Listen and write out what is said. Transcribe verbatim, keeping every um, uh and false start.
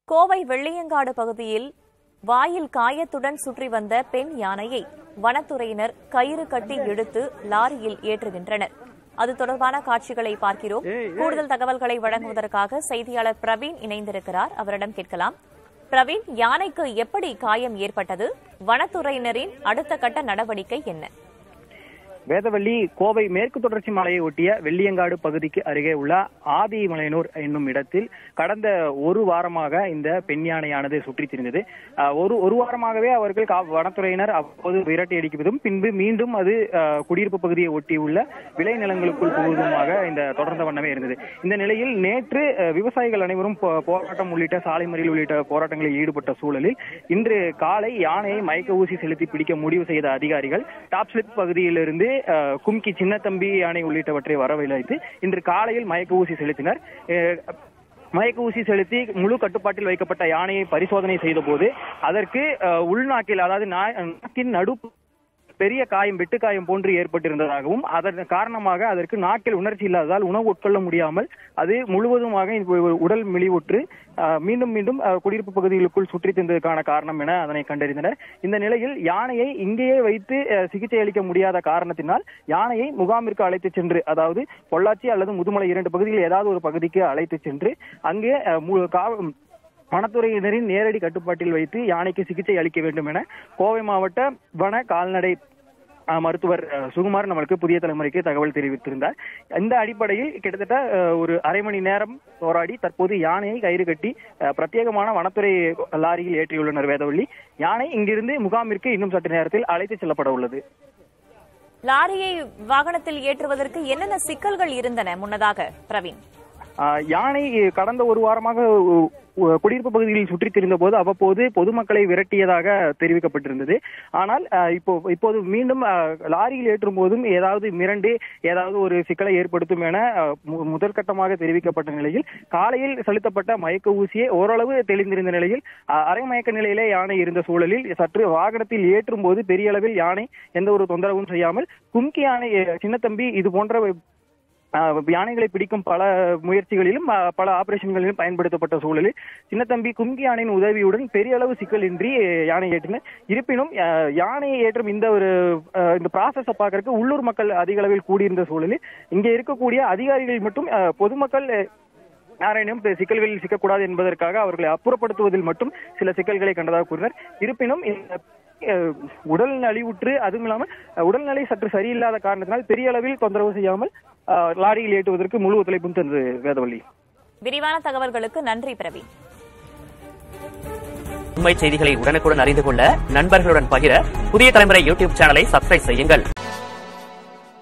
கோவை வெள்ளியங்காடு பகுதியில் வாயில் காயத்துடன் சுற்றி வந்த பெண் யானையை வனத்துறையினர் கயிறு கட்டி இழுத்து லாரியில் ஏற்றுகின்றனர். அது தொடர்பான காட்சிகளை பார்க்கிறோம். கூடுதல் தகவல்களை வழங்குவதற்காக செய்தியாளர் பிரவீன் இணைந்திருக்கிறார். அவரிடம் கேட்கலாம். பிரவீன், யானைக்கு எப்படி காயம் ஏற்பட்டது? வனத்துறையினரின் அடுத்த கட்ட நடவடிக்கை என்ன? வேதவள்ளி கோவை மேற்கு தொடர்ச்சி மலையை ஒட்டிய வெள்ளியங்காடு பகுதிக்கு அருகே உள்ள ஆதிமலையனூர் என்னும் இடத்தில் கடந்த ஒரு வாரமாக இந்த பெண் யானையானது சுற்றித் திரிந்தது. ஒரு ஒரு வாரமாகவே அவர்கள் வனத்துறையினர் அப்போது விரட்டி அடிக்குவதும் பின்பு மீண்டும் அது குடியிருப்பு பகுதியை ஒட்டியுள்ள விளைநிலங்களுக்குள் புகுவதுமாக இந்த தொடர்ந்த வண்ணமே இருந்தது. இந்த நிலையில் நேற்று விவசாயிகள் அனைவரும் போராட்டம் உள்ளிட்ட சாலை மறியல் உள்ளிட்ட போராட்டங்களில் ஈடுபட்ட சூழலில் இன்று காலை யானையை மயக்க ஊசி செலுத்தி பிடிக்க முடிவு செய்த அதிகாரிகள் டாப் ஸ்லிப் பகுதியிலிருந்து கும்கி சின்னத்தம்பி யானை உள்ளிட்டவற்றை வரவழைத்து இன்று காலையில் மயக்க ஊசி செலுத்தினர். மயக்க ஊசி செலுத்தி முழு கட்டுப்பாட்டில் வைக்கப்பட்ட யானையை பரிசோதனை செய்த போது அதற்கு உள்நாக்கில், அதாவது நாக்கின் நடு பெரிய காயம், வெட்டு காயம் போன்று ஏற்பட்டிருந்ததாகவும் அதன் காரணமாக அதற்கு நாக்கில் உணர்ச்சி இல்லாததால் உணவு உட்கொள்ள முடியாமல் அது முழுவதுமாக உடல் மெலிவுற்று மீண்டும் மீண்டும் குடியிருப்பு பகுதிகளுக்குள் சுற்றி தின்றதற்கான காரணம் என அதனை கண்டறிந்தனர். இந்த நிலையில் யானையை இங்கேயே வைத்து சிகிச்சை அளிக்க முடியாத காரணத்தினால் யானையை முகாமிற்கு அழைத்து சென்று, அதாவது பொள்ளாச்சி அல்லது முதுமலை இரண்டு பகுதியில் ஏதாவது ஒரு பகுதிக்கு அழைத்து சென்று அங்கே வனத்துறையினரின் நேரடி கட்டுப்பாட்டில் வைத்து யானைக்கு சிகிச்சை அளிக்க வேண்டும் என கோவை மாவட்ட வன கால்நடை மருத்துவர் சுகுமார் நம்மளுக்கு புதிய தலைமுறைக்கு தகவல் தெரிவித்திருந்தார். இந்த அடிப்படையில் கிட்டத்தட்ட ஒரு அரை மணி நேரம் போராடி தற்போது யானையை கயிறு கட்டி பிரத்யேகமான வனத்துறை லாரியில் ஏற்றியுள்ளனர். வேதவள்ளி, யானை இங்கிருந்து முகாமிற்கு இன்னும் சற்று நேரத்தில் அழைத்து செல்லப்பட உள்ளது. லாரியை வாகனத்தில் ஏற்றுவதற்கு என்னென்ன சிக்கல்கள் இருந்தன முன்னதாக பிரவீன்? யானை கடந்த ஒரு வாரமாக குடியிருப்பு பகுதியில் சுற்றித் திரிந்த போது அவ்வப்போது பொதுமக்களை விரட்டியதாக தெரிவிக்கப்பட்டிருந்தது. ஆனால் இப்போ இப்போது மீண்டும் லாரியில் ஏற்றும் போதும் ஏதாவது மிரண்டு ஏதாவது ஒரு சிக்கலை ஏற்படுத்தும் என முதற்கட்டமாக தெரிவிக்கப்பட்ட நிலையில் காலையில் செலுத்தப்பட்ட மயக்க ஊசியை ஓரளவு தெளிந்திருந்த நிலையில் அரை மயக்க நிலையிலே யானை இருந்த சூழலில் சற்று வாகனத்தில் ஏற்றும் போது பெரிய அளவில் யானை எந்த ஒரு தொந்தரவும் செய்யாமல் கும்கி யானை சின்னத்தம்பி இது போன்ற யானைகளை பிடிக்கும் பல முயற்சிகளிலும் பல ஆபரேஷன்களிலும் பயன்படுத்தப்பட்ட சூழலில் சின்னத்தம்பி கும்கி யானையின் உதவியுடன் பெரிய அளவு சிக்கல் இன்றி யானை ஏற்றினர். இருப்பினும் யானையை ஏற்றும் இந்த ஒரு இந்த ப்ராசஸை பார்க்கறதுக்கு உள்ளூர் மக்கள் அதிக அளவில் கூடியிருந்த சூழலில் இங்கே இருக்கக்கூடிய அதிகாரிகள் மட்டும் பொதுமக்கள் யாரேனும் சிக்கல்களில் சிக்கக்கூடாது என்பதற்காக அவர்களை அப்புறப்படுத்துவதில் மட்டும் சில சிக்கல்களை கண்டதாக கூறினர். இருப்பினும் இந்த உடல் நலிவுற்று அதுவும் இல்லாமல் உடல்நிலை சற்று சரியில்லாத காரணத்தினால் பெரிய அளவில் தொந்தரவு செய்யாமல் லாரியில் ஏற்றுவதற்கு முழு ஒத்துழைப்பும் தந்தது. வேதவள்ளி, விரிவான தகவல்களுக்கு நன்றி பிரவீன். உண்மை செய்திகளை உடனுக்குடன் அறிந்து கொள்ள நண்பர்களுடன் பகிர புதிய தலைமுறை யூடியூப் சேனலை சப்ஸ்கிரைப் செய்யுங்கள்.